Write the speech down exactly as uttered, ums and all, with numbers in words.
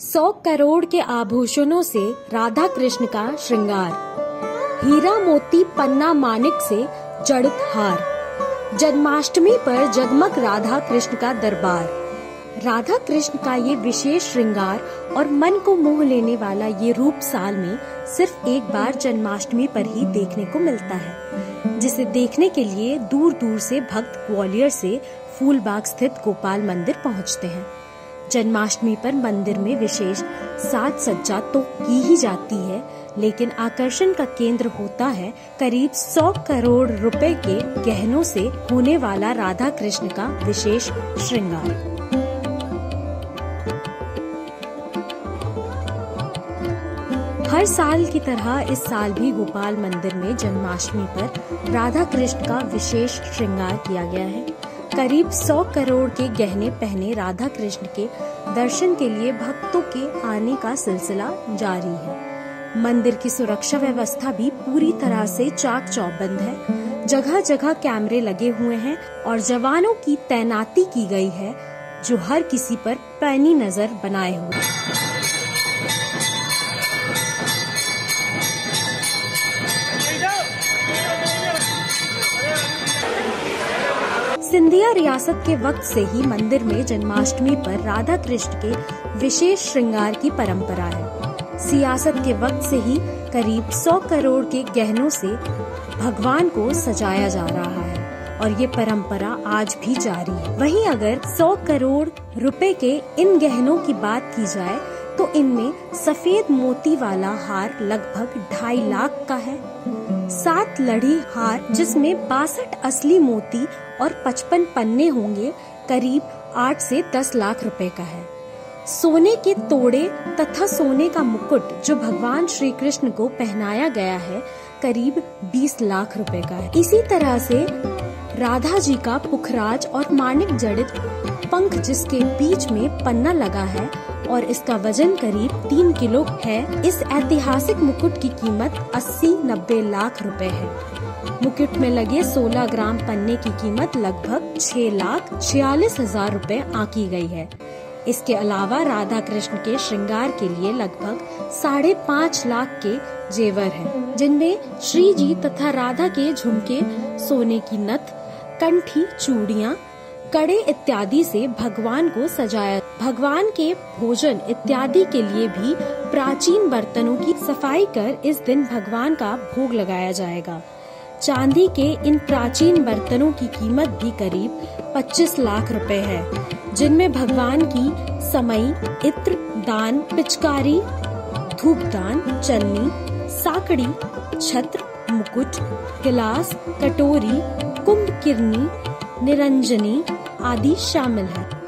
सौ करोड़ के आभूषणों से राधा कृष्ण का श्रृंगार, हीरा मोती पन्ना मानिक से जड़ित हार। जन्माष्टमी पर जगमग राधा कृष्ण का दरबार। राधा कृष्ण का ये विशेष श्रृंगार और मन को मोह लेने वाला ये रूप साल में सिर्फ एक बार जन्माष्टमी पर ही देखने को मिलता है, जिसे देखने के लिए दूर दूर से भक्त ग्वालियर से फूलबाग स्थित गोपाल मंदिर पहुंचते हैं। जन्माष्टमी पर मंदिर में विशेष साज सज्जा तो की ही जाती है, लेकिन आकर्षण का केंद्र होता है करीब सौ करोड़ रुपए के गहनों से होने वाला राधा कृष्ण का विशेष श्रृंगार। हर साल की तरह इस साल भी गोपाल मंदिर में जन्माष्टमी पर राधा कृष्ण का विशेष श्रृंगार किया गया है। करीब सौ करोड़ के गहने पहने राधा कृष्ण के दर्शन के लिए भक्तों के आने का सिलसिला जारी है। मंदिर की सुरक्षा व्यवस्था भी पूरी तरह से चाक चौबंद है। जगह जगह कैमरे लगे हुए हैं और जवानों की तैनाती की गई है, जो हर किसी पर पैनी नजर बनाए हुए हैं। सिंधिया रियासत के वक्त से ही मंदिर में जन्माष्टमी पर राधा कृष्ण के विशेष श्रृंगार की परंपरा है। सियासत के वक्त से ही करीब सौ करोड़ के गहनों से भगवान को सजाया जा रहा है और ये परंपरा आज भी जारी है। वहीं अगर सौ करोड़ रुपए के इन गहनों की बात की जाए तो इनमें सफेद मोती वाला हार लगभग ढाई लाख का है। सात लड़ी हार जिसमें बासठ असली मोती और पचपन पन्ने होंगे करीब आठ से दस लाख रुपए का है। सोने के तोड़े तथा सोने का मुकुट जो भगवान श्री कृष्ण को पहनाया गया है करीब बीस लाख रुपए का है। इसी तरह से राधा जी का पुखराज और मानिक जड़ित पंख जिसके बीच में पन्ना लगा है और इसका वजन करीब तीन किलो है। इस ऐतिहासिक मुकुट की कीमत अस्सी नब्बे लाख रुपए है। मुकुट में लगे सोलह ग्राम पन्ने की कीमत लगभग छह लाख छियालीस हजार रुपए आंकी गई है। इसके अलावा राधा कृष्ण के श्रृंगार के लिए लगभग साढ़े पाँच लाख के जेवर हैं, जिनमें श्री जी तथा राधा के झुमके, सोने की नथ, कंठी, चूड़ियाँ, कड़े इत्यादि से भगवान को सजाया। भगवान के भोजन इत्यादि के लिए भी प्राचीन बर्तनों की सफाई कर इस दिन भगवान का भोग लगाया जाएगा। चांदी के इन प्राचीन बर्तनों की कीमत भी करीब पच्चीस लाख रुपए है, जिनमें भगवान की समई, इत्र दान, पिचकारी, धूपदान, चन्नी, साकड़ी, छत्र, मुकुट, गिलास, कटोरी, कुंभ किरनी, निरंजनी आदि शामिल है।